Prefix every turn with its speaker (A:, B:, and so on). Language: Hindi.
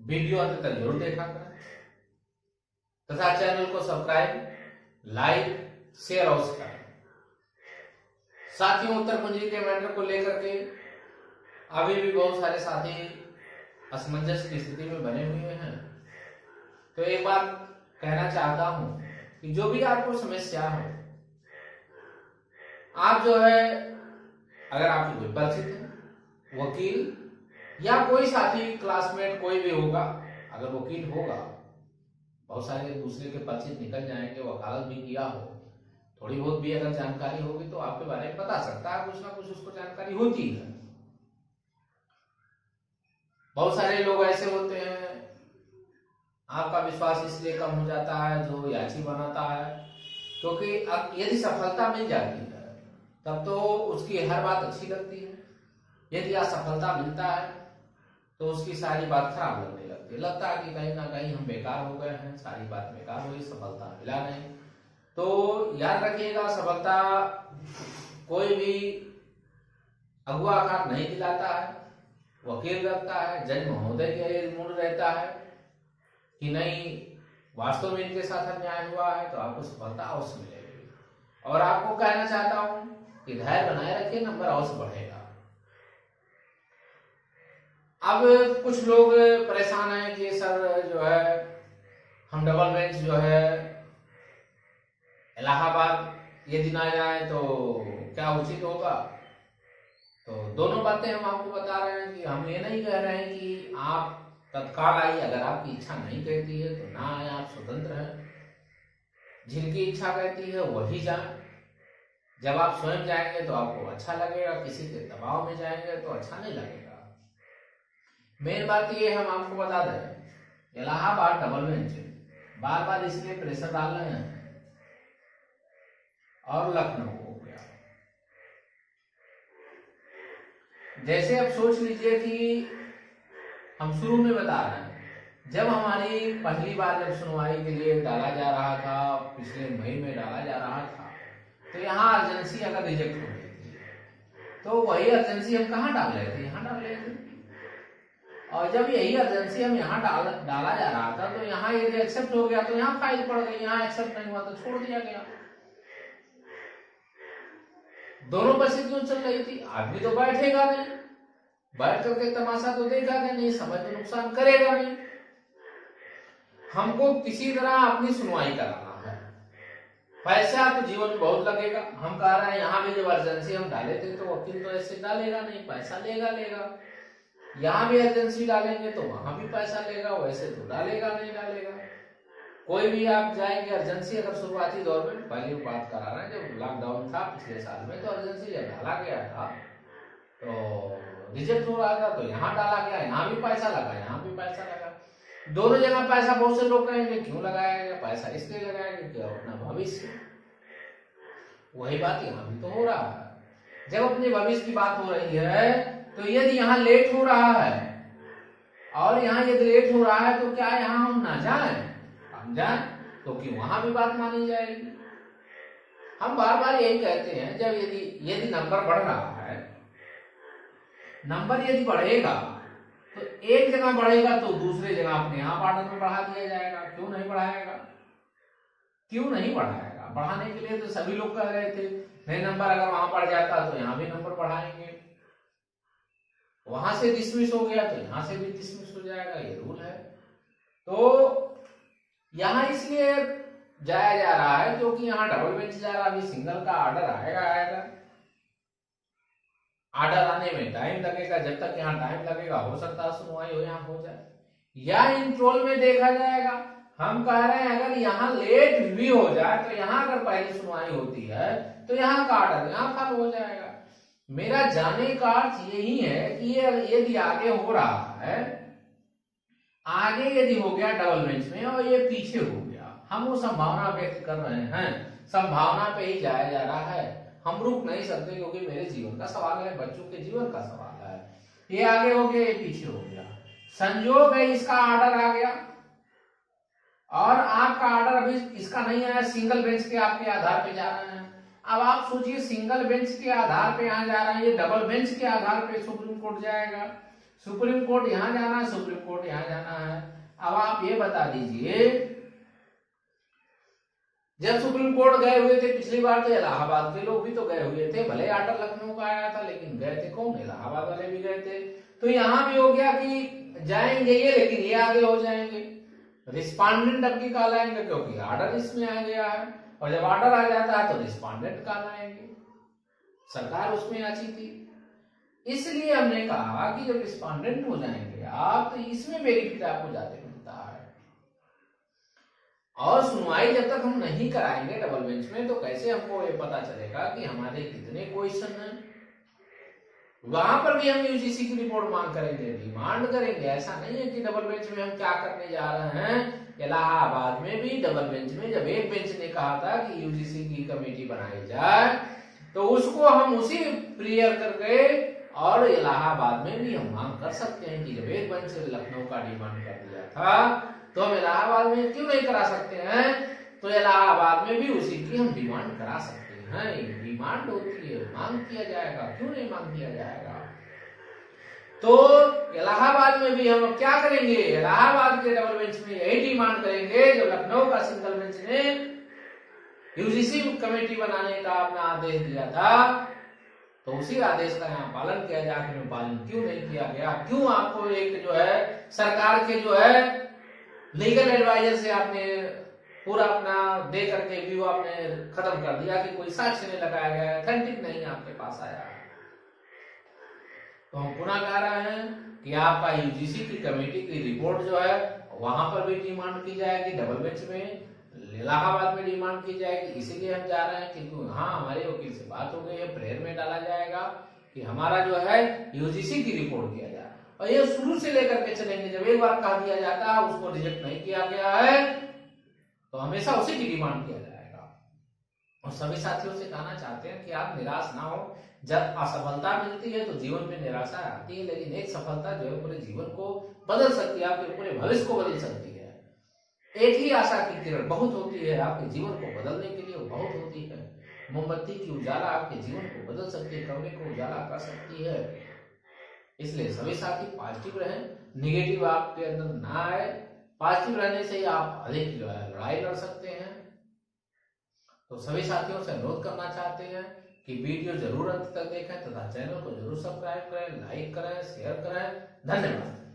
A: वीडियो अंत तक जरूर देखा करें तथा चैनल को सब्सक्राइब, लाइक, शेयर अवश्य करें। साथियों, उत्तर कुंजी के मैटर को लेकर के अभी भी बहुत सारे साथी असमंजस की स्थिति में बने हुए हैं। तो एक बात कहना चाहता हूं कि जो भी आपको समस्या हो, आप जो है अगर आपकी कोई परिचित है, वकील या कोई साथी, क्लासमेट कोई भी होगा, अगर वकील होगा, बहुत सारे दूसरे के परिचित निकल जाएंगे, वकालत भी किया हो, थोड़ी बहुत भी अगर जानकारी होगी तो आपके बारे में बता सकता है, कुछ ना कुछ उसको जानकारी होती है। बहुत सारे लोग ऐसे होते हैं, आपका विश्वास इसलिए कम हो जाता है जो याची बनाता है, क्योंकि अब यदि सफलता मिल जाती है तब तो उसकी हर बात अच्छी लगती है, यदि असफलता मिलता है तो उसकी सारी बात खराब लगने लगती है, लगता है कि कहीं ना कहीं हम बेकार हो गए हैं, सारी बात बेकार हुई, सफलता मिला नहीं। तो याद रखिएगा, सफलता कोई भी अगुआकार नहीं दिलाता है, वकील रखता है, जज महोदय के मूड रहता है कि नहीं वास्तव में इनके साथ अन्याय हुआ है, तो आपको सफलता अवश्य मिलेगी। और आपको कहना चाहता हूं कि धैर्य बनाए रखिए, नंबर अवश्य बढ़ेगा। अब कुछ लोग परेशान हैं कि सर जो है हम डबल बेंच जो है इलाहाबाद यदि ना जाए तो क्या उचित होगा। तो दोनों बातें हम आपको बता रहे हैं कि हम ये नहीं कह रहे हैं कि आप तत्काल आइए, अगर आपकी इच्छा नहीं कहती है तो ना आए, आप स्वतंत्र हैं। जिनकी इच्छा कहती है वही जाए। जब आप स्वयं जाएंगे तो आपको अच्छा लगेगा, किसी के दबाव में जाएंगे तो अच्छा नहीं लगेगा। मेन बात ये हम आपको बता दें, इलाहाबाद डबल बेंच बार बार इसलिए प्रेशर डाल रहे हैं, और लखनऊ हो गया। जैसे अब सोच लीजिए कि हम शुरू में बता रहे हैं, जब हमारी पहली बार जब सुनवाई के लिए डाला जा रहा था, पिछले मई में डाला जा रहा था, तो यहाँ अर्जेंसी अगर रिजेक्ट हो गई थी तो वही अर्जेंसी हम कहाँ डाल रहे थे, यहाँ डाल रहे थे। और जब यही अर्जेंसी हम यहाँ डाला जा रहा था तो यहाँ यदि एक्सेप्ट हो गया तो यहाँ फाइल पड़ गई, यहाँ एक्सेप्ट नहीं हुआ तो छोड़ दिया गया। दोनों परिस्थितियों चल रही थी। आदमी तो बैठेगा नहीं, बैठ करके तमाशा तो देखा नहीं, समय तो नुकसान करेगा नहीं। हमको किसी तरह अपनी सुनवाई कराना है। पैसा तो जीवन में बहुत लगेगा। हम कह रहे हैं यहाँ भी जब अर्जेंसी हम डाले थे तो वकील तो ऐसे डालेगा नहीं, पैसा लेगा। यहाँ भी अर्जेंसी डालेंगे तो वहां भी पैसा लेगा, वैसे तो डालेगा नहीं डालेगा। कोई भी आप जाएंगे अर्जेंसी, अगर शुरुआती दौर में पहले बात करा रहे हैं, जब लॉकडाउन था पिछले साल में, तो अर्जेंसी जब डाला गया था तो रिजेक्ट हो रहा था, तो यहाँ डाला गया, यहाँ भी पैसा लगा, यहाँ भी पैसा लगा। दोनों जगह पैसा बहुत से लोग कहेंगे क्यों लगाया गया, पैसा इसलिए लगाया गया कि अपना भविष्य। वही बात यहाँ भी तो हो रहा है। जब अपने भविष्य की बात हो रही है तो यदि यहाँ लेट हो रहा है और यहाँ यदि लेट हो रहा है तो क्या यहाँ हम ना जाएं, हम जाएं तो कि वहां भी बात मानी जाएगी। हम बार बार यही कहते हैं, जब यदि नंबर बढ़ रहा है, नंबर यदि बढ़ेगा तो एक जगह बढ़ेगा तो दूसरे जगह अपने आप ऑर्डर में बढ़ा दिया जाएगा। क्यों नहीं बढ़ाएगा, क्यों नहीं बढ़ाएगा? बढ़ाने के लिए तो सभी लोग कह रहे थे नहीं, नंबर अगर वहां बढ़ जाता तो यहाँ भी नंबर बढ़ाएंगे, वहां से डिसमिस हो गया तो यहां से भी डिसमिस हो जाएगा, ये रूल है। तो यहां इसलिए जाया जा रहा है क्योंकि यहाँ डबल बेंच जा रहा है, अभी सिंगल का ऑर्डर आएगा। ऑर्डर आने में टाइम लगेगा, जब तक यहाँ टाइम लगेगा हो सकता है सुनवाई हो यहाँ हो जाए, या इंट्रोल में देखा जाएगा। हम कह रहे हैं अगर यहाँ लेट भी हो जाए तो यहाँ अगर पहले सुनवाई होती है तो यहाँ का ऑर्डर यहाँ फॉलो हो जाएगा। मेरा जाने का अर्थ यही है कि यदि आगे हो रहा है, आगे यदि हो गया डबल बेंच में और ये पीछे हो गया, हम वो संभावना व्यक्त कर रहे हैं, संभावना पे ही जाया जा रहा है। हम रुक नहीं सकते क्योंकि मेरे जीवन का सवाल है, बच्चों के जीवन का सवाल है। ये आगे हो गया, ये पीछे हो गया, संजोग है इसका ऑर्डर आ गया और आपका ऑर्डर अभी इसका नहीं आया, सिंगल बेंच के आपके आधार पे जा रहे हैं। अब आप सोचिए सिंगल बेंच के आधार पे यहाँ जा रहे हैं, ये डबल बेंच के आधार पे सुप्रीम कोर्ट जाएगा। सुप्रीम कोर्ट यहाँ जाना है, सुप्रीम कोर्ट यहाँ जाना है। अब आप ये बता दीजिए, जब सुप्रीम कोर्ट गए हुए थे पिछली बार तो इलाहाबाद के लोग भी तो गए हुए थे, भले आर्डर लखनऊ का आया था लेकिन गए थे कौन, इलाहाबाद वाले भी गए थे। तो यहाँ भी हो गया कि जाएंगे ये, लेकिन ये आगे हो जाएंगे, रिस्पॉन्डेंट अब की कॉल आएंगे क्योंकि आर्डर इसमें आ गया है, और जब ऑर्डर आ जाता है तो रिस्पॉन्डेंट कॉल आएंगे। सरकार उसमें आची थी, इसलिए हमने कहा कि जब रिस्पॉन्डेंट हो जाएंगे आप तो इसमें बेनिफिट आपको ज्यादा मिलता है। और सुनवाई जब तक हम नहीं कराएंगे डबल बेंच में तो कैसे हमको ये पता चलेगा कि हमारे कितने क्वेश्चन हैं। वहां पर भी हम यूजीसी की रिपोर्ट मांग करेंगे, डिमांड करेंगे। ऐसा नहीं है कि डबल बेंच में हम क्या करने जा रहे हैं। इलाहाबाद में भी डबल बेंच में जब एक बेंच ने कहा था कि यूजीसी की कमेटी बनाई जाए तो उसको हम उसी प्रियर करके, और इलाहाबाद में भी हम मांग कर सकते हैं कि जब एक बेंच लखनऊ का डिमांड कर दिया था तो हम इलाहाबाद में क्यों नहीं करा सकते हैं। तो इलाहाबाद में भी उसी की हम डिमांड करा सकते हैं। डिमांड होती है, मांग किया जाएगा, क्यों नहीं मांग किया जाएगा। तो इलाहाबाद में भी हम क्या करेंगे, इलाहाबाद के डबल बेंच में यही डिमांड करेंगे जो लखनऊ का सिंगल बेंच ने यूजीसी कमेटी बनाने का अपना आदेश दिया था, तो उसी आदेश का यहाँ पालन किया जाए। आखिर में पालन क्यों नहीं किया गया, क्यों आपको एक जो है सरकार के जो है लीगल एडवाइजर से आपने पूरा अपना दे करके व्यू आपने खत्म कर दिया कि कोई साक्ष्य नहीं लगाया गया, अथेंटिक नहीं आपके पास आया। तो हम पुनः कह रहे हैं कि आपका यूजीसी की कमेटी की रिपोर्ट जो है वहां पर भी डिमांड की जाएगी, डबल बेंच में इलाहाबाद में डिमांड की जाएगी। इसीलिए हम जा रहे हैं कि हाँ हमारे वकील से बात हो गई है, प्रेयर में डाला जाएगा कि हमारा जो है यूजीसी की रिपोर्ट दिया जाए। और ये शुरू से लेकर के चलेंगे, जब एक बार कहा दिया जाता है उसको रिजेक्ट नहीं किया गया है तो हमेशा उसी की डिमांड किया जाएगा। और सभी साथियों से कहना चाहते हैं कि आप निराश ना हो। जब असफलता मिलती है तो जीवन में निराशा आती है, लेकिन एक सफलता जो है पूरे जीवन को बदल सकती है, आपके पूरे भविष्य को बदल सकती है। एक ही आशा की किरण बहुत होती है आपके जीवन को बदलने के लिए, वो बहुत होती है। मोमबत्ती की उजाला आपके जीवन को बदल सकती है, कमरे को उजाला कर सकती है। इसलिए सभी साथी पॉजिटिव रहें, निगेटिव आपके अंदर ना आए। पॉजिटिव रहने से ही आप अधिक जो है लड़ाई लड़ सकते हैं। तो सभी साथियों से अनुरोध करना चाहते हैं कि वीडियो जरूर अंत तक देखें तथा चैनल को जरूर सब्सक्राइब करें, लाइक करें, शेयर करें। धन्यवाद।